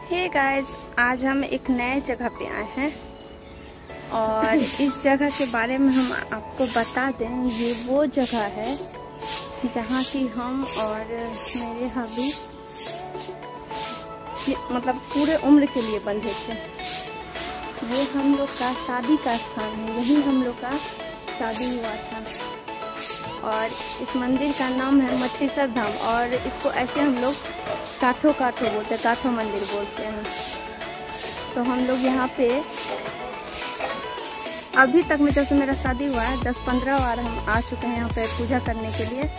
Hey guys, आज हम एक नए जगह पे आए हैं और इस जगह के बारे में हम आपको बता दें। ये वो जगह है जहाँ की हम और मेरे हबी मतलब पूरे उम्र के लिए बंधे थे। ये हम लोग का शादी का स्थान है, यही हम लोग का शादी हुआ था। और इस मंदिर का नाम है मठेश्वर धाम और इसको ऐसे हम लोग काठो बोलते हैं, काठो मंदिर बोलते हैं। तो हम लोग यहाँ पे अभी तक में जब से मेरा शादी हुआ है 10-15 बार हम आ चुके हैं यहाँ पे पूजा करने के लिए।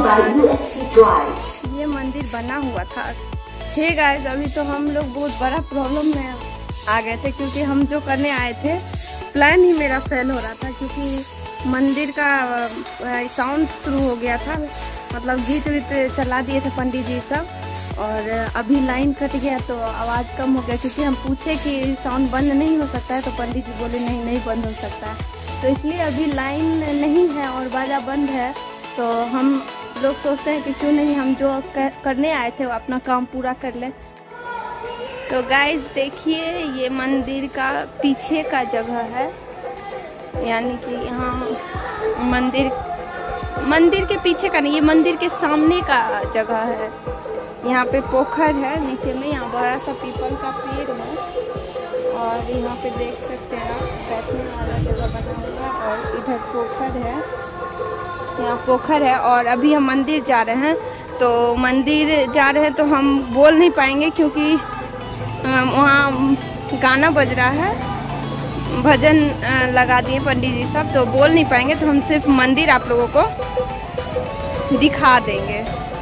ये मंदिर बना हुआ था। हे गाइस, अभी तो हम लोग बहुत बड़ा प्रॉब्लम में आ गए थे क्योंकि हम जो करने आए थे प्लान ही मेरा फेल हो रहा था क्योंकि मंदिर का साउंड शुरू हो गया था, मतलब गीत वीत चला दिए थे पंडित जी सब। और अभी लाइन कट गया तो आवाज़ कम हो गया क्योंकि हम पूछे कि साउंड बंद नहीं हो सकता है तो पंडित जी बोले नहीं बंद हो सकता है। तो इसलिए अभी लाइन नहीं है और बाजा बंद है। तो हम लोग सोचते हैं कि क्यों नहीं हम जो करने आए थे वो अपना काम पूरा कर लें। तो गाइस देखिए, ये मंदिर का पीछे का जगह है, यानी कि यहाँ मंदिर के पीछे का नहीं, ये मंदिर के सामने का जगह है। यहाँ पे पोखर है नीचे में, यहाँ बड़ा सा पीपल का पेड़ है और यहाँ पे देख सकते हैं आप बैठने वाला जगह बना हुआ है और इधर पोखर है, यहाँ पोखर है। और अभी हम मंदिर जा रहे हैं, तो मंदिर जा रहे हैं तो हम बोल नहीं पाएंगे क्योंकि वहाँ गाना बज रहा है, भजन लगा दिए पंडित जी सब, तो बोल नहीं पाएंगे। तो हम सिर्फ मंदिर आप लोगों को दिखा देंगे।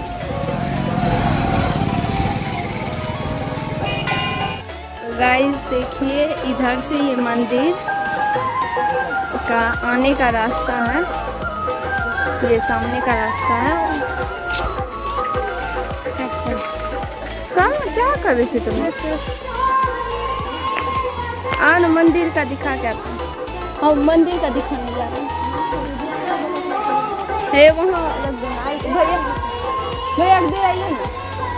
गाइस देखिए, इधर से ये मंदिर का आने का रास्ता है, ये सामने का रास्ता है। क्या कर रही थी तुम? ना मंदिर का दिखा क्या था? हम मंदिर का दिखाने जा रहे हैं। वहाँ लग देना भैया दे आइए ना।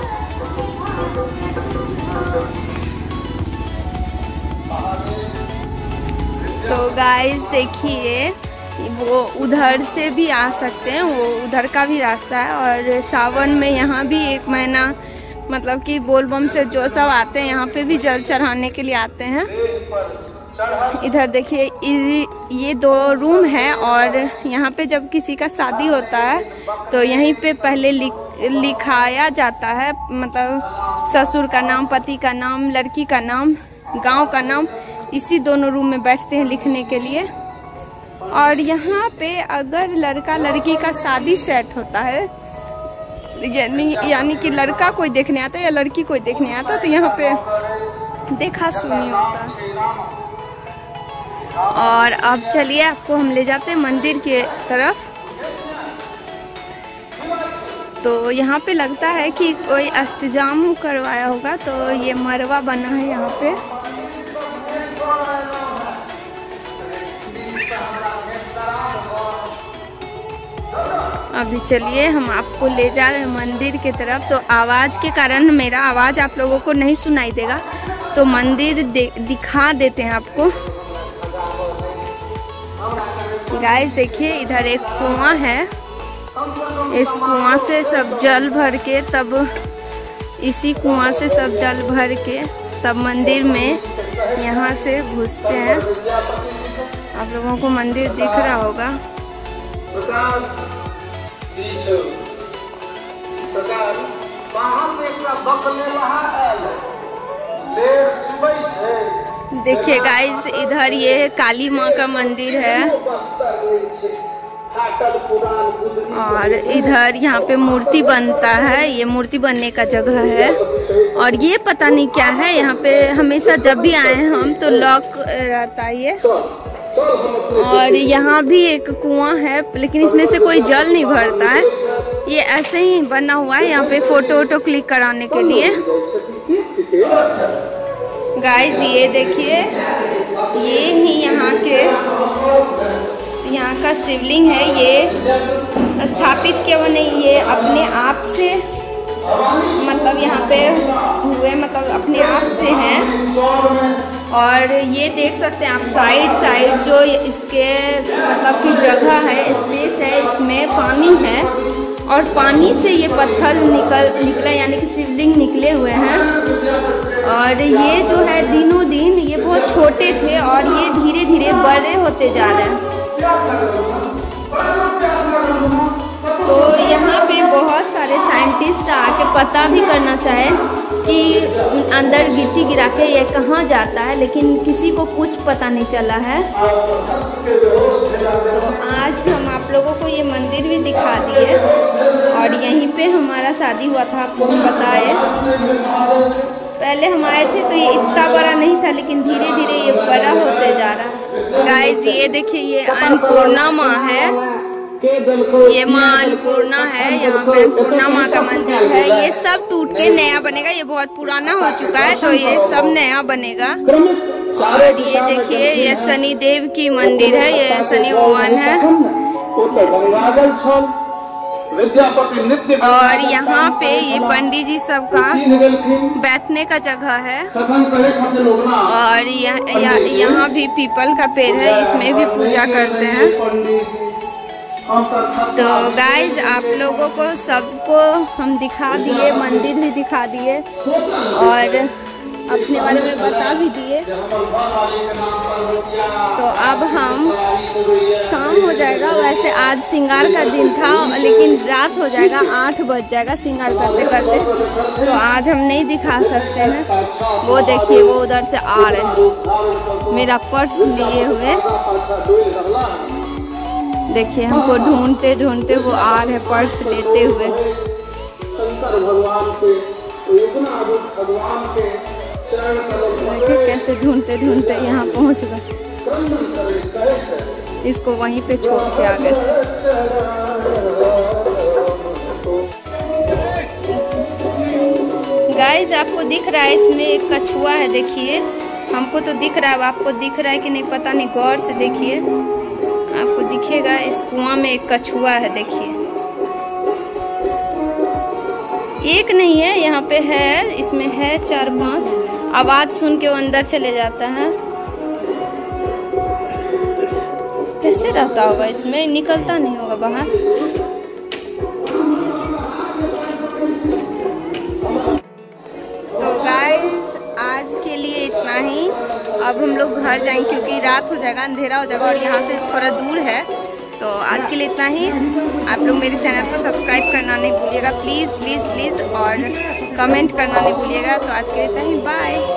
तो गाइस देखिए, वो उधर से भी आ सकते हैं, वो उधर का भी रास्ता है। और सावन में यहाँ भी 1 महीना मतलब कि बोलबम से जो सब आते हैं यहाँ पे भी जल चढ़ाने के लिए आते हैं। इधर देखिए, ये 2 रूम है और यहाँ पे जब किसी का शादी होता है तो यहीं पे पहले लिखाया जाता है, मतलब ससुर का नाम, पति का नाम, लड़की का नाम, गांव का नाम, इसी दोनों रूम में बैठते हैं लिखने के लिए। और यहाँ पे अगर लड़का लड़की का शादी सेट होता है, यानी कि लड़का कोई देखने आता है या लड़की कोई देखने आता है, तो यहाँ पे देखा सुनी होता है। और अब चलिए आपको हम ले जाते हैं मंदिर के तरफ। तो यहाँ पे लगता है कि कोई अष्टजाम करवाया होगा, तो ये मरवा बना है यहाँ पे। अभी चलिए हम आपको ले जा रहे हैं मंदिर की तरफ। तो आवाज़ के कारण मेरा आवाज़ आप लोगों को नहीं सुनाई देगा, तो मंदिर दिखा देते हैं आपको। गाइस देखिए, इधर एक कुआं है, इस कुआं से सब जल भर के तब मंदिर में यहाँ से घुसते हैं। आप लोगों को मंदिर दिख रहा होगा। देखिए गाइस, इधर ये काली माँ का मंदिर है और इधर यहाँ पे मूर्ति बनता है, ये मूर्ति बनने का जगह है। और ये पता नहीं क्या है, यहाँ पे हमेशा जब भी आए हैं हम तो लॉक रहता है ये। और यहाँ भी एक कुआं है, लेकिन इसमें से कोई जल नहीं भरता है, ये ऐसे ही बना हुआ है यहाँ पे फोटो क्लिक कराने के लिए। गाइस ये देखिए, ये ही यहाँ का शिवलिंग है, ये स्थापित किया हुआ नहीं, ये अपने आप से मतलब यहाँ पे हुए, मतलब अपने आप से और ये देख सकते हैं आप साइड जो इसके मतलब की जगह है, स्पेस है, इसमें पानी है और पानी से ये पत्थर निकला यानी कि शिवलिंग निकले हुए हैं। और ये जो है दिनों दिन ये बहुत छोटे थे और ये धीरे धीरे बड़े होते जा रहे हैं। तो यहाँ पे बहुत सारे साइंटिस्ट आके पता भी करना चाहे कि अंदर गिट्टी गिरा के ये कहाँ जाता है, लेकिन किसी को कुछ पता नहीं चला है। तो आज हम आप लोगों को ये मंदिर भी दिखा दिए और यहीं पे हमारा शादी हुआ था, आपको हम बताए। पहले हम आए थे तो ये इतना बड़ा नहीं था, लेकिन धीरे धीरे ये बड़ा होते जा रहा है। गाइस ये देखिए, ये अन्नपूर्णा माँ है, ये माँ अन्नपूर्णा है। यहाँ पे अन्नपूर्णा माँ का मंदिर है। ये सब टूट के नया बनेगा, ये बहुत पुराना हो चुका है तो ये सब नया बनेगा। और ये देखिए, ये शनिदेव की मंदिर है, ये शनि भगवान है। और यहाँ पे ये पंडित जी सबका बैठने का जगह है। और यहाँ भी पीपल का पेड़ है, इसमें भी पूजा करते हैं। तो गाइज आप लोगों को सबको हम दिखा दिए, मंदिर भी दिखा दिए और अपने बारे में बता भी दिए। तो अब हम शाम हो जाएगा, वैसे आज श्रृंगार का दिन था लेकिन रात हो जाएगा, 8 बज जाएगा श्रृंगार करते करते। तो आज हम नहीं दिखा सकते हैं। वो देखिए, वो उधर से आ रहे हैं मेरा पर्स लिए हुए। देखिए हमको ढूंढते ढूंढते वो आ रहे पर्स लेते हुए। देखिए कैसे ढूंढते ढूंढते यहाँ पहुँच गए, इसको वहीं पे छोड़ के आ गए। गाइस आपको दिख रहा है इसमें एक कछुआ है, देखिए हमको तो दिख रहा है, आपको दिख रहा है कि नहीं पता नहीं, गौर से देखिए आपको दिखेगा। इस कुआं में एक कछुआ है, देखिए एक नहीं है, यहाँ पे है, इसमें है 4-5। आवाज सुन के वो अंदर चले जाता है। कैसे रहता होगा इसमें, निकलता नहीं होगा बाहर। तो गाइस आज के लिए इतना ही। अब हम लोग घर जाएंगे क्योंकि रात हो जाएगा, अंधेरा हो जाएगा और यहाँ से थोड़ा दूर है। तो आज के लिए इतना ही। आप लोग मेरे चैनल को सब्सक्राइब करना नहीं भूलिएगा, प्लीज़ प्लीज़ प्लीज़, और कमेंट करना नहीं भूलिएगा। तो आज के लिए इतना ही, बाय।